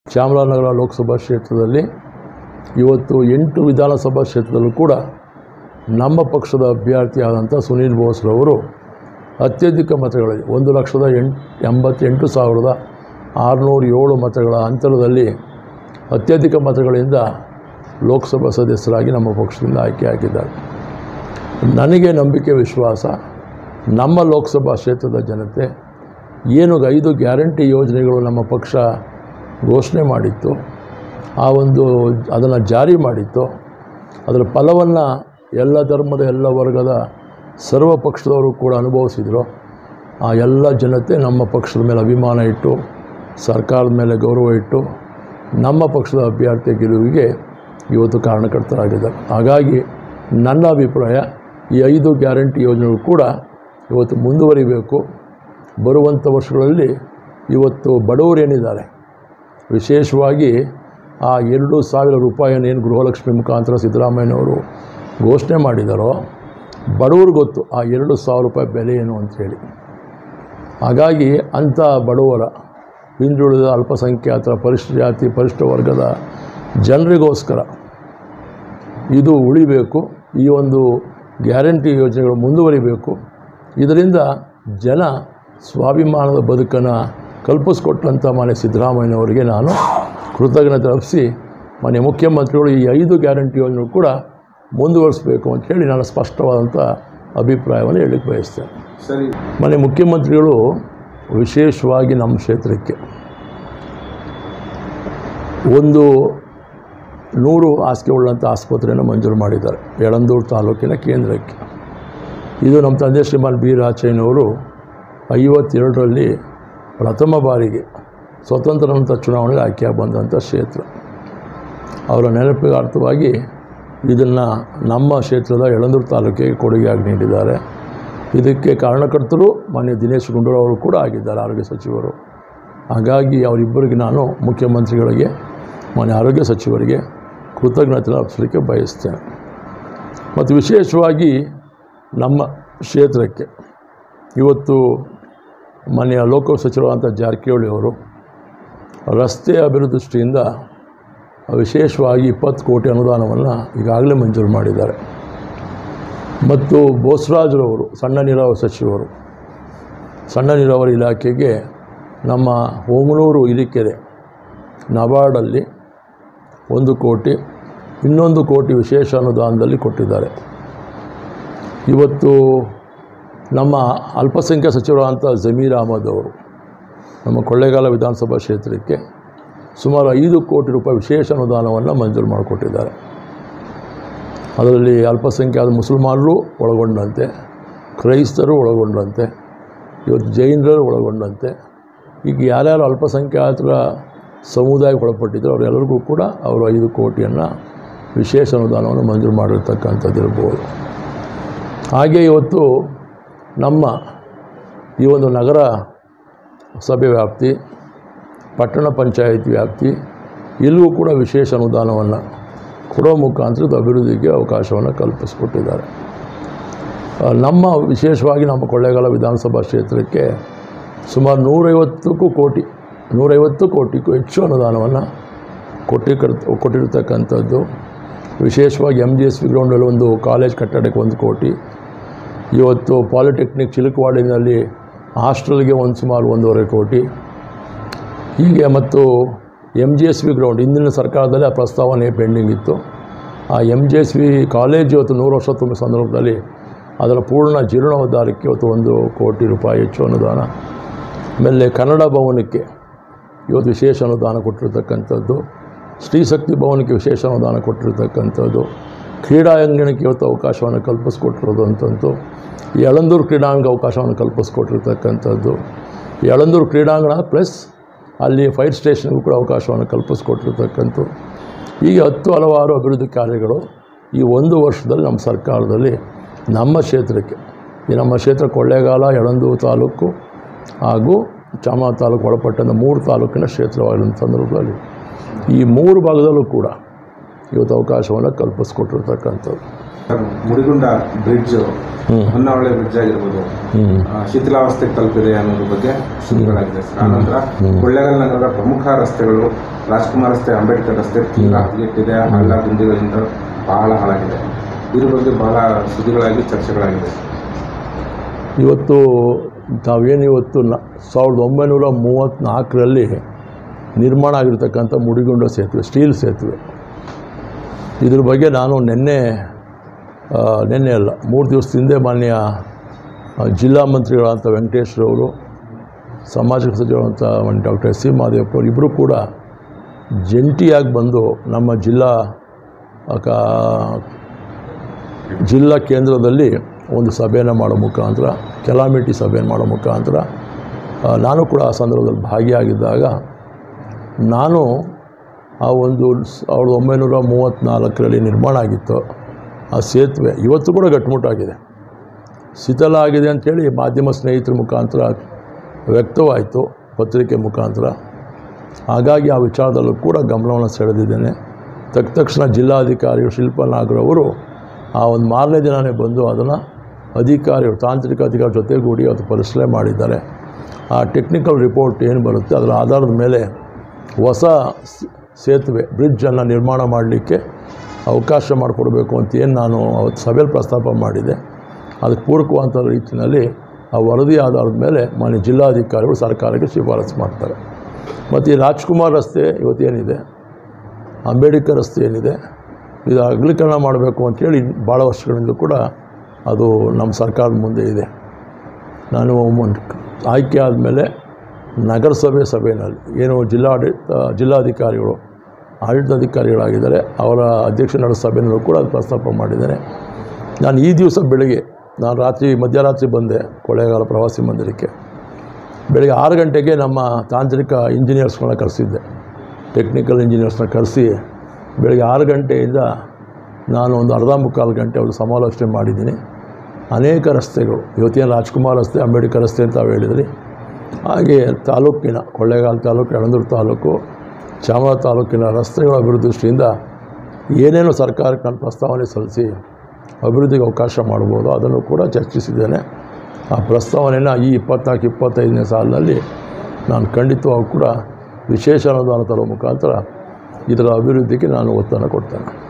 ಚಾಮರಾಜನಗರ ಲೋಕಸಭಾ ಕ್ಷೇತ್ರದಲ್ಲಿ ಇವತ್ತು 8 ವಿಧಾನಸಭಾ ಕ್ಷೇತ್ರದಲ್ಲೂ ಕೂಡ ನಮ್ಮ ಪಕ್ಷದ ಅಭ್ಯರ್ಥಿಯಾದಂಥ ಸುನೀಲ್ ಬೋಸ್ರವರು ಅತ್ಯಧಿಕ ಮತಗಳಲ್ಲಿ 1,88,607 ಮತಗಳ ಅಂತರದಲ್ಲಿ ಅತ್ಯಧಿಕ ಮತಗಳಿಂದ ಲೋಕಸಭಾ ಸದಸ್ಯರಾಗಿ ನಮ್ಮ ಪಕ್ಷದಿಂದ ಆಯ್ಕೆಯಾಗಿದ್ದಾರೆ. ನನಗೆ ನಂಬಿಕೆ ವಿಶ್ವಾಸ ನಮ್ಮ ಲೋಕಸಭಾ ಕ್ಷೇತ್ರದ ಜನತೆ ಏನು 5 ಗ್ಯಾರಂಟಿ ಯೋಜನೆಗಳು ನಮ್ಮ ಪಕ್ಷ ಘೋಷಣೆ ಮಾಡಿತ್ತು, ಅದನ್ನು ಜಾರಿ ಮಾಡಿತ್ತು, ಅದರ ಫಲವನ್ನು ಎಲ್ಲ ಧರ್ಮದ ಎಲ್ಲ ವರ್ಗದ ಸರ್ವ ಪಕ್ಷದವರು ಕೂಡ ಅನುಭವಿಸಿದರು. ಆ ಎಲ್ಲ ಜನತೆ ನಮ್ಮ ಪಕ್ಷದ ಮೇಲೆ ಅಭಿಮಾನ ಇಟ್ಟು, ಸರ್ಕಾರದ ಮೇಲೆ ಗೌರವ ಇಟ್ಟು, ನಮ್ಮ ಪಕ್ಷದ ಅಭ್ಯರ್ಥಿ ಗೆಲುವಿಗೆ ಇವತ್ತು ಕಾರಣಕರ್ತರಾಗಿದ್ದಾರೆ. ಹಾಗಾಗಿ ನನ್ನ ಅಭಿಪ್ರಾಯ ಈ 5 ಗ್ಯಾರಂಟಿ ಯೋಜನೆಗಳು ಕೂಡ ಇವತ್ತು ಮುಂದುವರಿಬೇಕು. ಬರುವಂಥ ವರ್ಷಗಳಲ್ಲಿ ಇವತ್ತು ಬಡವರೇನಿದ್ದಾರೆ, ವಿಶೇಷವಾಗಿ ಆ 2,000 ರೂಪಾಯಿಯನ್ನೇನು ಗೃಹಲಕ್ಷ್ಮಿ ಮುಖಾಂತರ ಸಿದ್ದರಾಮಯ್ಯನವರು ಘೋಷಣೆ ಮಾಡಿದಾರೋ, ಬಡವರು ಗೊತ್ತು ಆ 2,000 ರೂಪಾಯಿ ಬೆಲೆ ಏನು ಅಂಥೇಳಿ. ಹಾಗಾಗಿ ಅಂಥ ಬಡವರ, ಹಿಂದುಳಿದ ಅಲ್ಪಸಂಖ್ಯಾತರ, ಪರಿಶಿಷ್ಟ ಜಾತಿ ಪರಿಶಿಷ್ಟ ವರ್ಗದ ಜನರಿಗೋಸ್ಕರ ಇದು ಉಳಿಬೇಕು. ಈ ಒಂದು ಗ್ಯಾರಂಟಿ ಯೋಜನೆಗಳು ಮುಂದುವರಿಬೇಕು. ಇದರಿಂದ ಜನ ಸ್ವಾಭಿಮಾನದ ಬದುಕನ್ನು ಕಲ್ಪಿಸ್ಕೊಟ್ಟಂಥ ಮಾನ್ಯ ಸಿದ್ದರಾಮಯ್ಯನವರಿಗೆ ನಾನು ಕೃತಜ್ಞತೆ ಅರ್ಪಿಸಿ, ಮಾನ್ಯ ಮುಖ್ಯಮಂತ್ರಿಗಳು ಈ 5 ಗ್ಯಾರಂಟಿ ಯೋಜನೆಗಳು ಕೂಡ ಮುಂದುವರಿಸಬೇಕು ಅಂತ ಹೇಳಿ ನಾನು ಸ್ಪಷ್ಟವಾದಂಥ ಅಭಿಪ್ರಾಯವನ್ನು ಹೇಳಲಿಕ್ಕೆ ಬಯಸ್ತೇನೆ. ಸರಿ, ಮಾನ್ಯ ಮುಖ್ಯಮಂತ್ರಿಗಳು ವಿಶೇಷವಾಗಿ ನಮ್ಮ ಕ್ಷೇತ್ರಕ್ಕೆ 100 ಹಾಸಿಗೆ ಉಳ್ಳಂಥ ಆಸ್ಪತ್ರೆಯನ್ನು ಮಂಜೂರು ಮಾಡಿದ್ದಾರೆ ಯಳಂದೂರು ತಾಲೂಕಿನ ಕೇಂದ್ರಕ್ಕೆ. ಇದು ನಮ್ಮ ತಂದೆ ಶ್ರೀಮಾನ್ ಬಿ ರಾಚಯ್ಯನವರು 52ರಲ್ಲಿ ಪ್ರಥಮ ಬಾರಿಗೆ ಸ್ವತಂತ್ರ ನಂತರ ಚುನಾವಣೆಗೆ ಆಯ್ಕೆಯಾಗಿ ಬಂದಂಥ ಕ್ಷೇತ್ರ. ಅವರ ನೆನಪಿಗಾರ್ಥವಾಗಿ ಇದನ್ನು ನಮ್ಮ ಕ್ಷೇತ್ರದ ಯಳಂದೂರು ತಾಲೂಕಿಗೆ ಕೊಡುಗೆಯಾಗಿ ನೀಡಿದ್ದಾರೆ. ಇದಕ್ಕೆ ಕಾರಣಕರ್ತರು ಮಾನ್ಯ ದಿನೇಶ್ ಗುಂಡೂರಾವ್ ಅವರು ಕೂಡ ಆಗಿದ್ದಾರೆ, ಆರೋಗ್ಯ ಸಚಿವರು. ಹಾಗಾಗಿ ಅವರಿಬ್ಬರಿಗೆ ನಾನು ಮುಖ್ಯಮಂತ್ರಿಗಳಿಗೆ, ಮಾನ್ಯ ಆರೋಗ್ಯ ಸಚಿವರಿಗೆ ಕೃತಜ್ಞತೆ ಅರ್ಪಿಸಲಿಕ್ಕೆ ಬಯಸ್ತೇನೆ. ಮತ್ತು ವಿಶೇಷವಾಗಿ ನಮ್ಮ ಕ್ಷೇತ್ರಕ್ಕೆ ಇವತ್ತು ಮಾನ್ಯ ಲೋಕೋಪಯೋಗಿ ಸಚಿವರಾದಂಥ ಜಾರಕಿಹೊಳಿ ಅವರು ರಸ್ತೆ ಅಭಿವೃದ್ಧಿ ದೃಷ್ಟಿಯಿಂದ ವಿಶೇಷವಾಗಿ 20 ಕೋಟಿ ಅನುದಾನವನ್ನು ಈಗಾಗಲೇ ಮಂಜೂರು ಮಾಡಿದ್ದಾರೆ. ಮತ್ತು ಬೋಸರಾಜ್ರವರು ಸಣ್ಣ ನೀರಾವರಿ ಸಚಿವರು, ಸಣ್ಣ ನೀರಾವರಿ ಇಲಾಖೆಗೆ ನಮ್ಮ ಹೊಂಗನೂರು ಹಿರಿಕೆರೆ ನಬಾರ್ಡಲ್ಲಿ 1 ಕೋಟಿ, 1 ಕೋಟಿ ವಿಶೇಷ ಅನುದಾನದಲ್ಲಿ ಕೊಟ್ಟಿದ್ದಾರೆ. ಇವತ್ತು ನಮ್ಮ ಅಲ್ಪಸಂಖ್ಯಾತ ಸಚಿವರಾದಂಥ ಜಮೀರ್ ಅಹಮದ್ ಅವರು ನಮ್ಮ ಕೊಳ್ಳೇಗಾಲ ವಿಧಾನಸಭಾ ಕ್ಷೇತ್ರಕ್ಕೆ ಸುಮಾರು 5 ಕೋಟಿ ರೂಪಾಯಿ ವಿಶೇಷ ಅನುದಾನವನ್ನು ಮಂಜೂರು ಮಾಡಿಕೊಟ್ಟಿದ್ದಾರೆ. ಅದರಲ್ಲಿ ಅಲ್ಪಸಂಖ್ಯಾತ ಮುಸಲ್ಮಾನರು ಒಳಗೊಂಡಂತೆ, ಕ್ರೈಸ್ತರು ಒಳಗೊಂಡಂತೆ, ಇವತ್ತು ಜೈನರು ಒಳಗೊಂಡಂತೆ, ಈಗ ಯಾರ್ಯಾರು ಅಲ್ಪಸಂಖ್ಯಾತರ ಸಮುದಾಯಕ್ಕೆ ಒಳಪಟ್ಟಿದ್ರು ಅವರೆಲ್ಲರಿಗೂ ಕೂಡ ಅವರು 5 ಕೋಟಿಯನ್ನು ವಿಶೇಷ ಅನುದಾನವನ್ನು ಮಂಜೂರು ಮಾಡಿರ್ತಕ್ಕಂಥದ್ದು ಇರ್ಬೋದು. ಹಾಗೆ ಇವತ್ತು ನಮ್ಮ ಈ ಒಂದು ನಗರ ಸಭೆ ವ್ಯಾಪ್ತಿ, ಪಟ್ಟಣ ಪಂಚಾಯತ್ ವ್ಯಾಪ್ತಿ ಇಲ್ಲೂ ಕೂಡ ವಿಶೇಷ ಅನುದಾನವನ್ನು ಕೊಡೋ ಮುಖಾಂತರ ಅಭಿವೃದ್ಧಿಗೆ ಅವಕಾಶವನ್ನು ಕಲ್ಪಿಸಿಕೊಟ್ಟಿದ್ದಾರೆ. ನಮ್ಮ ವಿಶೇಷವಾಗಿ ನಮ್ಮ ಕೊಳ್ಳೇಗಾಲ ವಿಧಾನಸಭಾ ಕ್ಷೇತ್ರಕ್ಕೆ ಸುಮಾರು 150 ಕೋಟಿಗೂ ಹೆಚ್ಚು ಅನುದಾನವನ್ನು ಕೊಟ್ಟಿರ್ತಕ್ಕಂಥದ್ದು. ವಿಶೇಷವಾಗಿ MGSV ಗ್ರೌಂಡಲ್ಲಿ ಒಂದು ಕಾಲೇಜ್ ಕಟ್ಟಡಕ್ಕೆ 1 ಕೋಟಿ, ಇವತ್ತು ಪಾಲಿಟೆಕ್ನಿಕ್ ಚಿಲಕವಾಡಿನಲ್ಲಿ ಹಾಸ್ಟೆಲ್ಗೆ ಸುಮಾರು 1.5 ಕೋಟಿ, ಹೀಗೆ ಮತ್ತು MGSV ಗ್ರೌಂಡ್ ಹಿಂದಿನ ಸರ್ಕಾರದಲ್ಲಿ ಆ ಪ್ರಸ್ತಾವನೆ ಪೆಂಡಿಂಗ್ ಇತ್ತು. ಆ MGSV ಕಾಲೇಜ್ ಇವತ್ತು 100 ವರ್ಷ ತುಂಬಿದ ಸಂದರ್ಭದಲ್ಲಿ ಅದರ ಪೂರ್ಣ ಜೀರ್ಣೋದ್ಧಾರಕ್ಕೆ ಇವತ್ತು 1 ಕೋಟಿ ರೂಪಾಯಿ ಹೆಚ್ಚು ಅನುದಾನ. ಆಮೇಲೆ ಕನ್ನಡ ಭವನಕ್ಕೆ ಇವತ್ತು ವಿಶೇಷ ಅನುದಾನ ಕೊಟ್ಟಿರ್ತಕ್ಕಂಥದ್ದು, ಶ್ರೀಶಕ್ತಿ ಭವನಕ್ಕೆ ವಿಶೇಷ ಅನುದಾನ ಕೊಟ್ಟಿರ್ತಕ್ಕಂಥದ್ದು, ಕ್ರೀಡಾಂಗಣಕ್ಕೆ ಇವತ್ತು ಅವಕಾಶವನ್ನು ಕಲ್ಪಿಸ್ಕೊಟ್ಟಿರೋದು ಅಂತಂತು, ಯಳಂದೂರು ಕ್ರೀಡಾಂಗಣಕ್ಕೆ ಅವಕಾಶವನ್ನು ಕಲ್ಪಿಸ್ಕೊಟ್ಟಿರ್ತಕ್ಕಂಥದ್ದು, ಯಳಂದೂರು ಕ್ರೀಡಾಂಗಣ ಪ್ಲಸ್ ಅಲ್ಲಿ ಫೈರ್ ಸ್ಟೇಷನ್ಗೂ ಕೂಡ ಅವಕಾಶವನ್ನು ಕಲ್ಪಿಸ್ಕೊಟ್ಟಿರ್ತಕ್ಕಂಥದ್ದು. ಹೀಗೆ ಹಲವಾರು ಅಭಿವೃದ್ಧಿ ಕಾರ್ಯಗಳು ಈ 1 ವರ್ಷದಲ್ಲಿ ನಮ್ಮ ಸರ್ಕಾರದಲ್ಲಿ ನಮ್ಮ ಕ್ಷೇತ್ರಕ್ಕೆ, ಈ ನಮ್ಮ ಕ್ಷೇತ್ರ ಕೊಳ್ಳೇಗಾಲ, ಯಳಂದೂರು ತಾಲೂಕು ಹಾಗೂ ಚಾಮರಾಜ ತಾಲೂಕು ಒಳಪಟ್ಟಂಥ 3 ತಾಲೂಕಿನ ಕ್ಷೇತ್ರವಾಗಿರೋ ಸಂದರ್ಭದಲ್ಲಿ ಈ 3 ಭಾಗದಲ್ಲೂ ಕೂಡ ಇವತ್ತು ಅವಕಾಶವನ್ನು ಕಲ್ಪಿಸ್ಕೊಟ್ಟಿರ್ತಕ್ಕಂಥದ್ದು. ಮುಡಿಗುಂಡ ಬ್ರಿಡ್ಜ್, ಹೊನ್ನಾವಳೆ ಬ್ರಿಡ್ಜ್ ಆಗಿರ್ಬೋದು, ಶಿಥಿಲಾವಸ್ಥೆಗೆ ತಲುಪಿದೆ ಅನ್ನೋದ್ರ ಬಗ್ಗೆ ಸುದ್ದಿಗಳಾಗಿದೆ ಸರ್. ಆನಂತರ ಕೊಳ್ಳೇಗಾಲ ನಗರದ ಪ್ರಮುಖ ರಸ್ತೆಗಳು, ರಾಜ್ಕುಮಾರ್ ರಸ್ತೆ, ಅಂಬೇಡ್ಕರ್ ರಸ್ತೆ ತೀರಾ ಹದಗೆಟ್ಟಿದೆ, ಹಳ್ಳ ಗುಂಡಿಗಳಿಂದ ಬಹಳ ಹಾಳಾಗಿದೆ. ಇದ್ರ ಬಗ್ಗೆ ಬಹಳ ಸುದ್ದಿಗಳಾಗಿ ಚರ್ಚೆಗಳಾಗಿದೆ. ಇವತ್ತು ತಾವೇನಿವತ್ತು 1934ರಲ್ಲಿ ನಿರ್ಮಾಣ ಆಗಿರ್ತಕ್ಕಂಥ ಮುಡಿಗುಂಡ ಸೇತುವೆ, ಸ್ಟೀಲ್ ಸೇತುವೆ, ಇದ್ರ ಬಗ್ಗೆ ನಾನು ನಿನ್ನೆ ಅಲ್ಲ 3 ದಿವಸದ ಹಿಂದೆ ಮಾನ್ಯ ಜಿಲ್ಲಾ ಮಂತ್ರಿಗಳಂಥ ವೆಂಕಟೇಶ್ರವರು, ಸಾಮಾಜಿಕ ಸಚಿವರಂಥ ಡಾಕ್ಟರ್ ಎಸ್ ಸಿ ಮಹದೇವಪ್ಪರು ಇಬ್ಬರು ಕೂಡ ಜಂಟಿಯಾಗಿ ಬಂದು ನಮ್ಮ ಜಿಲ್ಲಾ ಕೇಂದ್ರದಲ್ಲಿ ಒಂದು ಸಭೆಯನ್ನು ಮಾಡೋ ಮುಖಾಂತರ, ಕೆಲಾಮಿಟಿ ಸಭೆಯನ್ನು ಮಾಡೋ ಮುಖಾಂತರ ನಾನು ಕೂಡ ಆ ಸಂದರ್ಭದಲ್ಲಿ ಭಾಗಿಯಾಗಿದ್ದಾಗ ನಾನು ಆ ಒಂದು 1934ರಲ್ಲಿ ನಿರ್ಮಾಣ ಆಗಿತ್ತು ಆ ಸೇತುವೆ ಇವತ್ತು ಕೂಡ ಗಟ್ಟುಮುಟ್ಟಾಗಿದೆ, ಶಿಥಿಲ ಆಗಿದೆ ಅಂಥೇಳಿ ಮಾಧ್ಯಮ ಸ್ನೇಹಿತರ ಮುಖಾಂತರ ವ್ಯಕ್ತವಾಯಿತು, ಪತ್ರಿಕೆ ಮುಖಾಂತರ. ಹಾಗಾಗಿ ಆ ವಿಚಾರದಲ್ಲೂ ಕೂಡ ಗಮನವನ್ನು ಸೆಳೆದಿದ್ದೇನೆ. ತಕ್ಷಣ ಜಿಲ್ಲಾಧಿಕಾರಿಗಳು ಶಿಲ್ಪಾ ನಾಗರವರು ಆ ಒಂದು ಮಾರನೇ ದಿನವೇ ಬಂದು ಅದನ್ನು ತಾಂತ್ರಿಕ ಅಧಿಕಾರಿ ಜೊತೆಗೂಡಿ ಅದು ಪರಿಶೀಲನೆ ಮಾಡಿದ್ದಾರೆ. ಆ ಟೆಕ್ನಿಕಲ್ ರಿಪೋರ್ಟ್ ಏನು ಬರುತ್ತೆ ಅದರ ಆಧಾರದ ಮೇಲೆ ಹೊಸ ಸೇತುವೆ, ಬ್ರಿಡ್ಜನ್ನು ನಿರ್ಮಾಣ ಮಾಡಲಿಕ್ಕೆ ಅವಕಾಶ ಮಾಡಿಕೊಡ್ಬೇಕು ಅಂತ ಏನು ನಾನು ಅವತ್ತು ಸಭೆಯಲ್ಲಿ ಪ್ರಸ್ತಾಪ ಮಾಡಿದೆ. ಅದಕ್ಕೆ ಪೂರಕವಾದಂಥ ರೀತಿಯಲ್ಲಿ ಆ ವರದಿ ಆಧಾರದ ಮೇಲೆ ಮಾನ್ಯ ಜಿಲ್ಲಾಧಿಕಾರಿಗಳು ಸರ್ಕಾರಕ್ಕೆ ಶಿಫಾರಸು ಮಾಡ್ತಾರೆ. ಮತ್ತು ಈ ರಾಜ್ಕುಮಾರ್ ರಸ್ತೆ ಇವತ್ತೇನಿದೆ, ಅಂಬೇಡ್ಕರ್ ರಸ್ತೆ ಏನಿದೆ, ಇದು ಅಗಲೀಕರಣ ಮಾಡಬೇಕು ಅಂಥೇಳಿ ಭಾಳ ವರ್ಷಗಳಿಂದ ಕೂಡ ಅದು ನಮ್ಮ ಸರ್ಕಾರದ ಮುಂದೆ ಇದೆ. ನಾನು ಆಯ್ಕೆ ಆದಮೇಲೆ ನಗರಸಭೆ ಸಭೆಯಲ್ಲಿ ಏನು ಜಿಲ್ಲಾಧಿಕಾರಿಗಳು ಆಡಳಿತಾಧಿಕಾರಿಗಳಾಗಿದ್ದಾರೆ ಅವರ ಅಧ್ಯಕ್ಷ ನಡೆದ ಸಭೆಯಲ್ಲೂ ಕೂಡ ಅದು ಪ್ರಸ್ತಾಪ ಮಾಡಿದ್ದೇನೆ. ನಾನು ಈ ದಿವಸ ಬೆಳಗ್ಗೆ ಮಧ್ಯರಾತ್ರಿ ಬಂದೆ ಕೊಳ್ಳೇಗಾಲ ಪ್ರವಾಸಿ ಮಂದಿರಕ್ಕೆ. ಬೆಳಗ್ಗೆ 6 ಗಂಟೆಗೆ ನಮ್ಮ ತಾಂತ್ರಿಕ ಇಂಜಿನಿಯರ್ಸ್ಗಳನ್ನ ಕರೆಸಿದ್ದೆ, ಟೆಕ್ನಿಕಲ್ ಇಂಜಿನಿಯರ್ಸ್ನ ಕರೆಸಿ ಬೆಳಗ್ಗೆ 6 ಗಂಟೆಯಿಂದ ನಾನು ಒಂದು ಅರ್ಧ ಮುಕ್ಕಾಲು ಗಂಟೆ ಅವರು ಸಮಾಲೋಚನೆ ಮಾಡಿದ್ದೀನಿ. ಅನೇಕ ರಸ್ತೆಗಳು, ಇವತ್ತೇನು ರಾಜ್ಕುಮಾರ್ ರಸ್ತೆ, ಅಂಬೇಡ್ಕರ್ ರಸ್ತೆ ಅಂತ ಹೇಳಿದ್ರಿ, ಹಾಗೆ ತಾಲೂಕಿನ ಕೊಳ್ಳೇಗಾಲ ತಾಲೂಕು, ಯಳಂದೂರು ತಾಲೂಕು, ಚಾಮರಾಜ ತಾಲೂಕಿನ ರಸ್ತೆಗಳ ಅಭಿವೃದ್ಧಿ ದೃಷ್ಟಿಯಿಂದ ಏನೇನು ಸರ್ಕಾರಕ್ಕೆ ನಾನು ಪ್ರಸ್ತಾವನೆ ಸಲ್ಲಿಸಿ ಅಭಿವೃದ್ಧಿಗೆ ಅವಕಾಶ ಮಾಡ್ಬೋದು ಅದನ್ನು ಕೂಡ ಚರ್ಚಿಸಿದ್ದೇನೆ. ಆ ಪ್ರಸ್ತಾವನೆಯನ್ನು ಈ 24-25ನೇ ಸಾಲಿನಲ್ಲಿ ನಾನು ಖಂಡಿತವಾಗೂ ಕೂಡ ವಿಶೇಷ ಅನುದಾನ ತರುವ ಮುಖಾಂತರ ಇದರ ಅಭಿವೃದ್ಧಿಗೆ ನಾನು ಒತ್ತನ್ನು ಕೊಡ್ತೇನೆ.